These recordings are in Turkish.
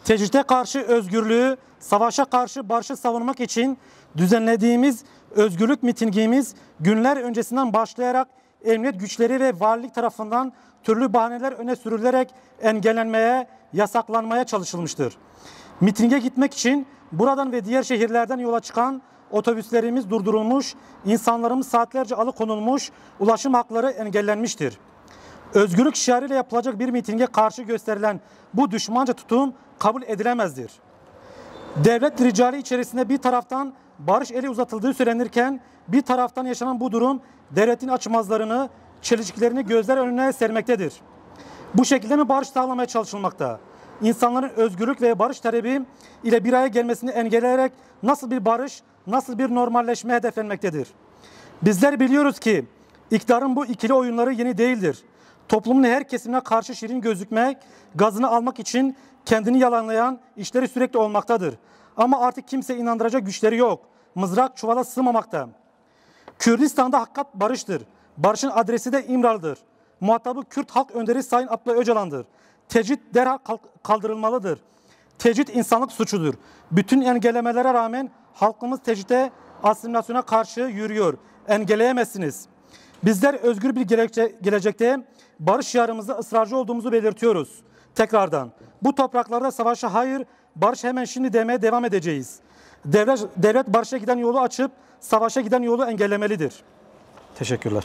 Tecride karşı özgürlüğü, savaşa karşı barışı savunmak için düzenlediğimiz özgürlük mitingimiz günler öncesinden başlayarak emniyet güçleri ve valilik tarafından türlü bahaneler öne sürülerek engellenmeye, yasaklanmaya çalışılmıştır. Mitinge gitmek için buradan ve diğer şehirlerden yola çıkan otobüslerimiz durdurulmuş, insanlarımız saatlerce alıkonulmuş, ulaşım hakları engellenmiştir. Özgürlük şiarıyla yapılacak bir mitinge karşı gösterilen bu düşmanca tutum kabul edilemezdir. Devlet ricali içerisinde bir taraftan barış eli uzatıldığı söylenirken bir taraftan yaşanan bu durum devletin açmazlarını, çelişkilerini gözler önüne sermektedir. Bu şekilde mi barış sağlamaya çalışılmakta? İnsanların özgürlük ve barış talebi ile bir araya gelmesini engelleyerek nasıl bir barış, nasıl bir normalleşme hedeflenmektedir? Bizler biliyoruz ki iktidarın bu ikili oyunları yeni değildir. Toplumun her kesimine karşı şirin gözükmek, gazını almak için kendini yalanlayan işleri sürekli olmaktadır. Ama artık kimse inandıracak güçleri yok. Mızrak çuvala sığmamakta. Kürdistan'da hakikat barıştır. Barışın adresi de İmralı'dır. Muhatabı Kürt halk önderi Sayın Abdullah Öcalan'dır. Tecrit derhal kaldırılmalıdır. Tecrit insanlık suçudur. Bütün engellemelere rağmen halkımız tecride, asimilasyona karşı yürüyor. Engelleyemezsiniz. Bizler özgür bir gelecekte barış şiarımızda ısrarcı olduğumuzu belirtiyoruz. Tekrardan bu topraklarda savaşa hayır, barış hemen şimdi demeye devam edeceğiz. Devlet barışa giden yolu açıp savaşa giden yolu engellemelidir. Teşekkürler.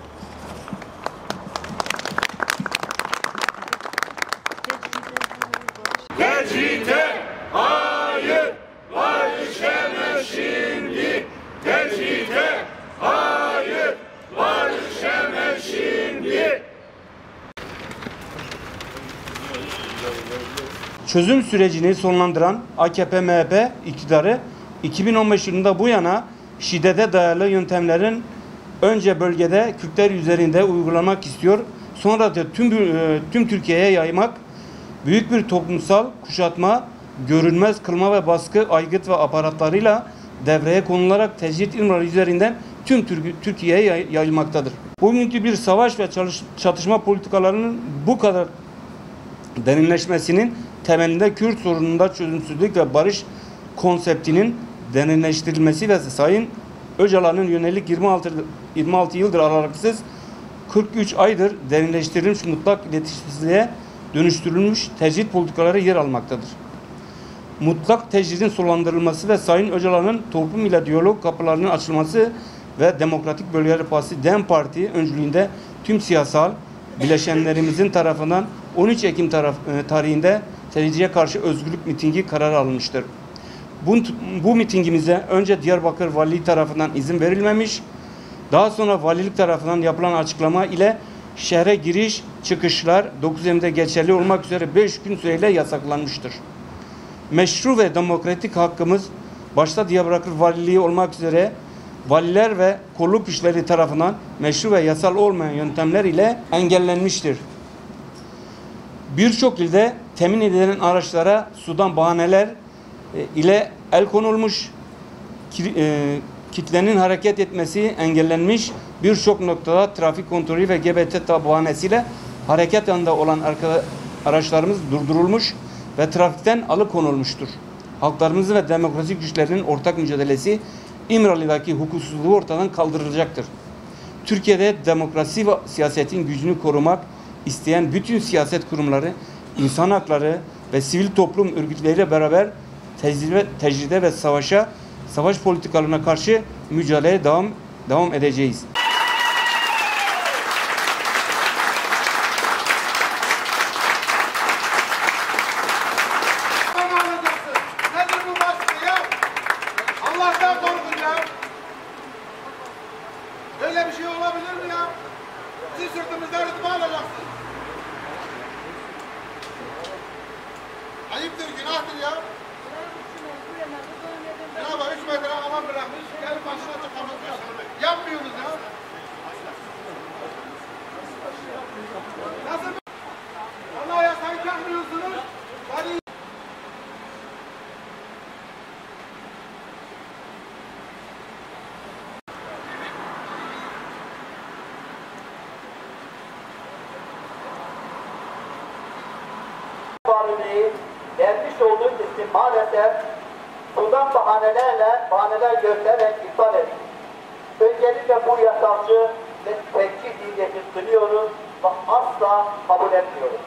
Tecride hayır, barış hemen şimdi. Tecride hayır, barış hemen şimdi. Çözüm sürecini sonlandıran AKP-MHP iktidarı 2015 yılında bu yana şiddete dayalı yöntemlerin önce bölgede Kürtler üzerinde uygulamak istiyor, sonra da tüm Türkiye'ye yaymak, büyük bir toplumsal kuşatma, görünmez kılma ve baskı aygıt ve aparatlarıyla devreye konularak tecrit İmralı üzerinden tüm Türkiye'ye yayılmaktadır. Bugünkü bir savaş ve çatışma politikalarının bu kadar derinleşmesinin temelinde Kürt sorununda çözümsüzlük ve barış konseptinin derinleştirilmesi ve Sayın Öcalan'ın yönelik 26 yıldır aralıksız 43 aydır derinleştirilmiş mutlak iletişimsizliğe dönüştürülmüş tecrit politikaları yer almaktadır. Mutlak tecridin sonlandırılması ve Sayın Öcalan'ın toplum ile diyalog kapılarının açılması ve Demokratik Bölgeler Partisi DEM Parti öncülüğünde tüm siyasal bileşenlerimizin tarafından 13 Ekim tarihinde tecride karşı özgürlük mitingi kararı alınmıştır. Bu mitingimize önce Diyarbakır Valiliği tarafından izin verilmemiş, daha sonra valilik tarafından yapılan açıklama ile şehre giriş çıkışlar 9 Ekim'de geçerli olmak üzere 5 gün süreyle yasaklanmıştır. Meşru ve demokratik hakkımız başta Diyarbakır Valiliği olmak üzere valiler ve kolluk güçleri tarafından meşru ve yasal olmayan yöntemler ile engellenmiştir. Birçok ilde temin edilen araçlara sudan bahaneler ile el konulmuş, kitlenin hareket etmesi engellenmiş, birçok noktada trafik kontrolü ve GBT bahanesiyle hareket yanında olan araçlarımız durdurulmuş ve trafikten alıkonulmuştur. Halklarımızın ve demokratik güçlerinin ortak mücadelesi İmralı'daki hukuksuzluğu ortadan kaldırılacaktır. Türkiye'de demokrasi ve siyasetin gücünü korumak isteyen bütün siyaset kurumları, insan hakları ve sivil toplum örgütleriyle beraber tecride ve savaş politikalarına karşı mücadeleye devam edeceğiz. Nedir bu baskı ya? Allah'tan korkun ya. Böyle bir şey olabilir mi ya? Siz sırtımızdan rıtma alacaksınız. Ayıptır, günahtır ya. Ya bak 3 metre alan bırakmış, gelip başına çıkamazmış. Yapmıyorsunuz ya. Nasıl? Allah yasayı takmıyorsunuz. Hadi. Vermiş olduğu maalesef bundan bahaneler göstererek iptal edildi. Öncelikle bu yasalcı ve tekçi zihniyeti kınıyoruz ve asla kabul etmiyoruz.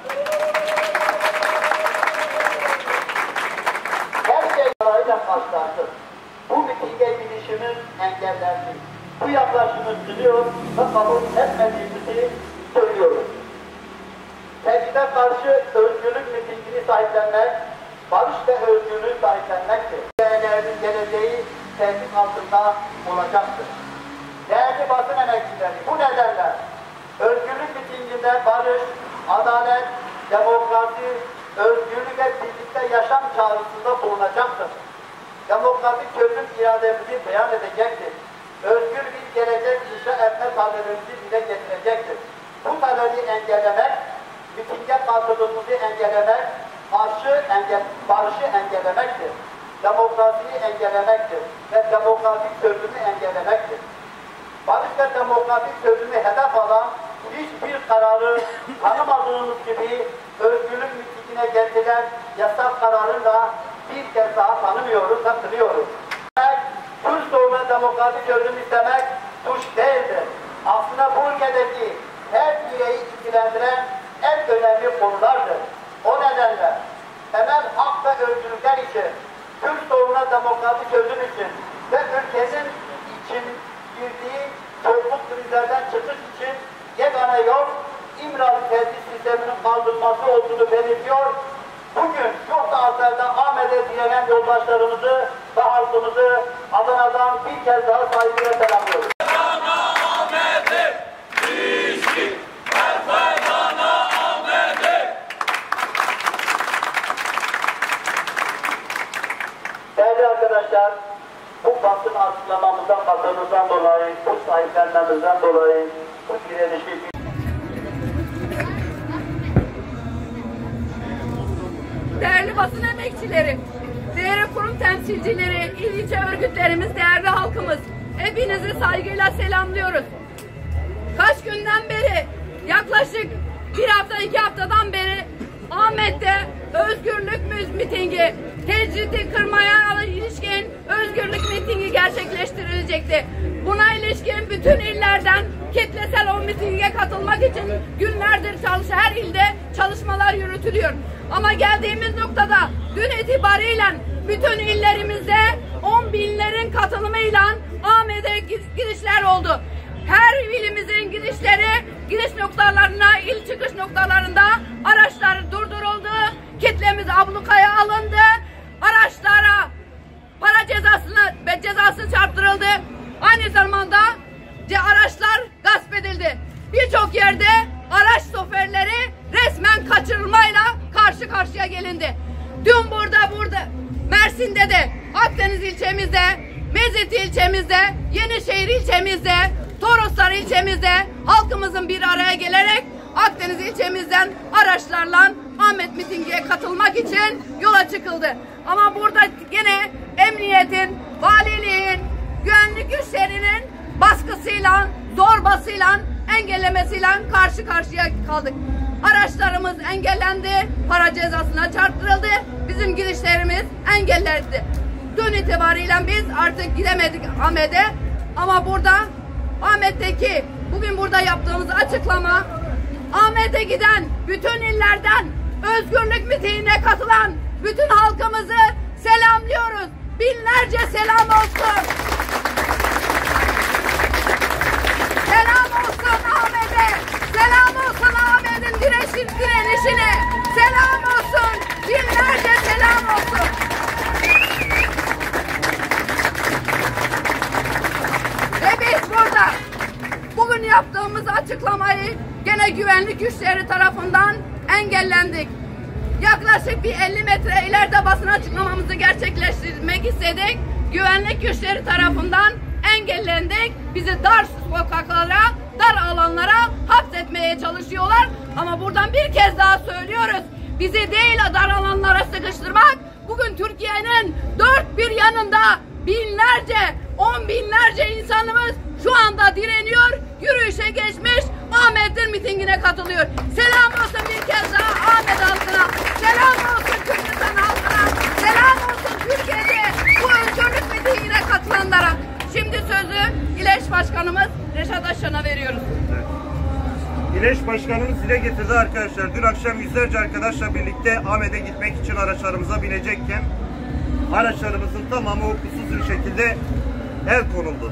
Her şey yararıyla karşılaştık. Bu mitinge gidişimiz engellendi. Bu yaklaşımı kınıyor ve kabul etmediğimizi söylüyoruz. Tecride karşı özgürlük mitingini sahiplenmek, barış ve özgürlüğü sahiplenmektir. Değerlerin geleceği tehdit altında olacaktır. Değerli basın emekçileri, bu nedenle özgürlük mitinginde barış, adalet, demokrasi, özgürlük ve birlikte yaşam çağrısında bulunacaktır. Demokratik çözüm irademizi beyan edecektir. Özgür bir gelecek inşa etme talebimizi dile getirecektir. Bu talebi engellemek, mitinge katılımımızı engellemek, barışı engellemektir. Demokrasiyi engellemektir ve demokratik çözümü engellemektir. Barış ve demokratik çözümü hedef alan hiçbir kararı tanımadığımız gibi özgürlük mitingine getirilen yasak kararını da bir kez daha tanımıyoruz ve kınıyoruz. Türk sorununa demokratik çözüm istemek suç değildir. Aslında bu ülkedeki her bireyi ilgilendiren en önemli konulardır. O nedenle temel hak ve özgürlükler için, Türk sorununa demokratik çözüm için ve ülkenin için girdiği toplum krizlerden çıkış için yegane yol İmralı tedbir sisteminin kaldırılması olduğunu belirtiyor. Bugün çok da azlarda Ahmet'e direnen yoldaşlarımızı ve halkımızı Adana'dan bir kez daha saygıyla selamlıyoruz. Değerli arkadaşlar, bu basın açıklamamızdan, katılımımızdan dolayı, bu sahiplenmemizden dolayı, bu direnişi değerli basın emekçileri, değerli kurum temsilcileri, il ilçe örgütlerimiz, değerli halkımız, hepinizi saygıyla selamlıyoruz. Kaç günden beri, yaklaşık bir hafta, 2 haftadan beri Ahmet'te özgürlük mitingi, tecridi kırmaya ilişkin özgürlük mitingi gerçekleştirilecekti. Buna ilişkin bütün illerden kitlesel o mitinge katılmak için günlerdir her ilde çalışmalar yürütülüyor. Ama geldiğimiz noktada dün itibariyle bütün illerimizde 10 binlerin katılımıyla Ahmet'e girişler oldu. Her ilimizin giriş noktalarına, il çıkış noktalarında araçlar durduruldu. Kitlemiz ablukaya alındı. Araçlara para cezası çarptırıldı. Aynı zamanda araçlar gasp edildi. Birçok yerde araç şoförleri resmen kaçırılmayla karşı karşıya gelindi. Dün burada Mersin'de de, Akdeniz ilçemizde, Mezit ilçemizde, Yenişehir ilçemizde, Toroslar ilçemizde halkımızın bir araya gelerek Akdeniz ilçemizden araçlarla Ahmet mitingiye katılmak için yola çıkıldı. Ama burada yine emniyetin, valiliğin, güvenlik güçlerinin baskısıyla, zorbasıyla, engellemesiyle karşı karşıya kaldık. Araçlarımız engellendi, para cezasına çarptırıldı, bizim girişlerimiz engellendi. Dün itibariyle biz artık gidemedik Ahmet'e ama burada Ahmet'teki bugün burada yaptığımız açıklama, Ahmet'e giden bütün illerden özgürlük mitingine katılan bütün halkımızı selamlıyoruz. Binlerce selam olsun. Selam olsun Ahmet'e. Selam olsun Ahmet'in direnişine. Selam olsun. Binlerce selam olsun. Ve biz burada bugün yaptığımız açıklamayı gene güvenlik güçleri tarafından engellendik. Yaklaşık bir 50 metre ileride basın açıklamamızı gerçekleştirmek istedik. Güvenlik güçleri tarafından engellendik. Bizi dar sokaklara, dar alanlara hapsetmeye çalışıyorlar. Ama buradan bir kez daha söylüyoruz. Bizi değil dar alanlara sıkıştırmak. Bugün Türkiye'nin dört bir yanında binlerce, 10 binlerce insanımız şu anda direniyor, yürüyüşe geçmiş, Ahmet'in mitingine katılıyor. Selam olsun bir kez daha Ahmet halkına, selam olsun Kürdistan halkına, Başkanımız dile getirdi arkadaşlar. Dün akşam yüzlerce arkadaşla birlikte Ahmet'e gitmek için araçlarımıza binecekken araçlarımızın tamamı hukuksuz bir şekilde el konuldu.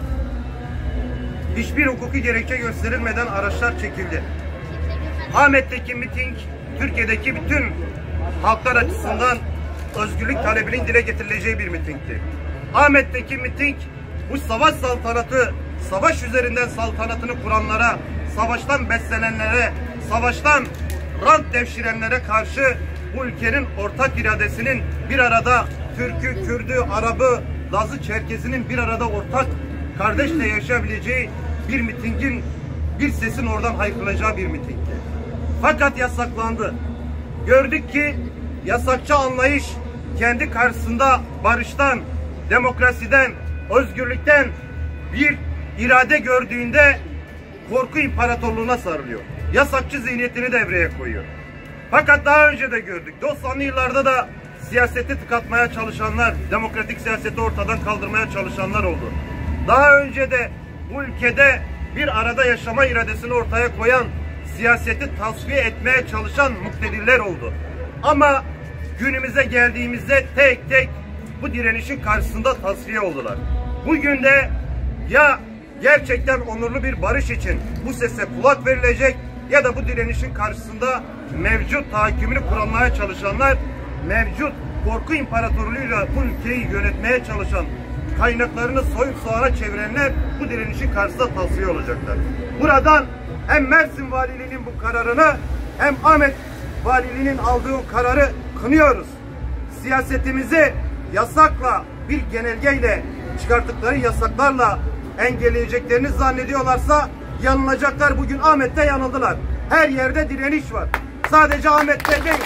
Hiçbir hukuki gerekçe gösterilmeden araçlar çekildi. Ahmet'teki miting Türkiye'deki bütün halklar açısından özgürlük talebinin dile getirileceği bir mitingdi. Ahmet'teki miting bu savaş saltanatı, savaş üzerinden saltanatını kuranlara, savaştan beslenenlere, savaştan rant devşirenlere karşı bu ülkenin ortak iradesinin bir arada Türk'ü, Kürd'ü, Arap'ı, Laz'ı, Çerkez'inin bir arada ortak kardeşle yaşayabileceği bir mitingin, bir sesin oradan haykırılacağı bir mitingdi. Fakat yasaklandı. Gördük ki yasakçı anlayış kendi karşısında barıştan, demokrasiden, özgürlükten bir irade gördüğünde korku imparatorluğuna sarılıyor. Yasakçı zihniyetini devreye koyuyor. Fakat daha önce de gördük. 90'lı yıllarda da siyaseti tıkatmaya çalışanlar, demokratik siyaseti ortadan kaldırmaya çalışanlar oldu. Daha önce de bu ülkede bir arada yaşama iradesini ortaya koyan, siyaseti tasfiye etmeye çalışan muktedirler oldu. Ama günümüze geldiğimizde tek tek bu direnişin karşısında tasfiye oldular. Bugün de ya gerçekten onurlu bir barış için bu sese kulak verilecek ya da bu direnişin karşısında mevcut tahakkümünü kurmaya çalışanlar, mevcut korku imparatorluğuyla bu ülkeyi yönetmeye çalışan, kaynaklarını soyup soğana çevirenler bu direnişin karşısında tasfiye olacaklar. Buradan hem Mersin Valiliğinin bu kararını hem Ahmet Valiliğinin aldığı kararı kınıyoruz. Siyasetimizi yasakla, bir genelgeyle, çıkarttıkları yasaklarla engelleyeceklerini zannediyorlarsa yanılacaklar. Bugün Ahmet'te yanıldılar. Her yerde direniş var. Sadece Ahmet'te değil,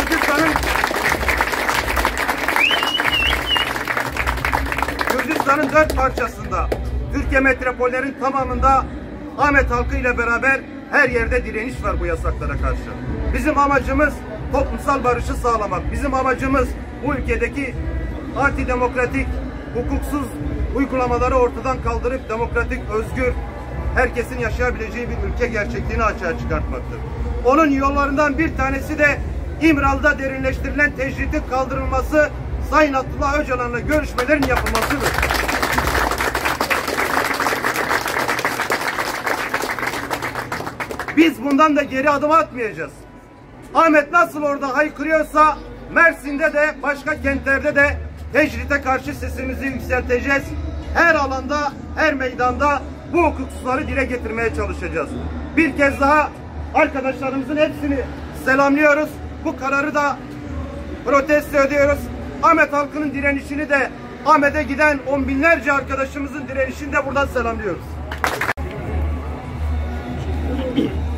Kürdistan'ın 4 parçasında, Türkiye metropollerin tamamında Ahmet halkı ile beraber her yerde direniş var bu yasaklara karşı. Bizim amacımız toplumsal barışı sağlamak. Bizim amacımız bu ülkedeki antidemokratik, hukuksuz uygulamaları ortadan kaldırıp demokratik, özgür, herkesin yaşayabileceği bir ülke gerçekliğini açığa çıkartmaktır. Onun yollarından bir tanesi de İmralı'da derinleştirilen tecritin kaldırılması, Sayın Abdullah Öcalan'la görüşmelerin yapılmasıdır. Biz bundan da geri adım atmayacağız. Ahmet nasıl orada haykırıyorsa Mersin'de de başka kentlerde de tecrite karşı sesimizi yükselteceğiz. Her alanda, her meydanda bu hukuksuzları dile getirmeye çalışacağız. Bir kez daha arkadaşlarımızın hepsini selamlıyoruz. Bu kararı da protesto ediyoruz. Ahmet halkının direnişini de, Ahmet'e giden on binlerce arkadaşımızın direnişini de buradan selamlıyoruz.